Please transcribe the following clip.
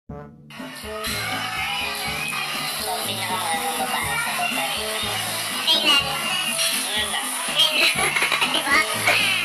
So, ang pinakamahal ng babae sa loteria. Kailan? Ano lang? Di ba?